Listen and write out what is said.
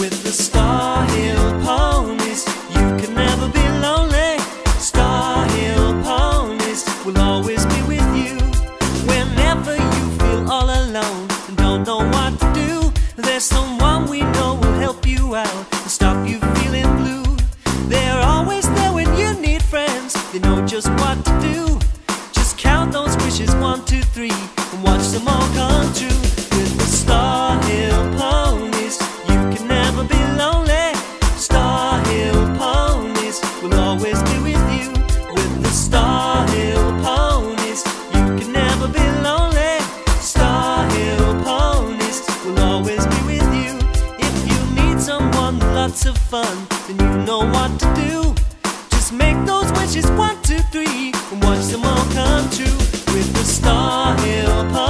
With the Star Hill Ponies, you can never be lonely. Star Hill Ponies will always be with you. Whenever you feel all alone and don't know what to do, there's someone we know will help you out and stop you feeling blue. They're always there when you need friends. They know just what to do. Just count those wishes, 1, 2, 3, and watch them all come true. With the Star Hill Ponies, you can never be lonely. Star Hill Ponies will always be with you. With the Star Hill Ponies, you can never be lonely. Star Hill Ponies will always be with you. If you need someone, lots of fun, then you know what to do. Just make those wishes, 1, 2, 3, and watch them all come true. With the Star Hill Ponies.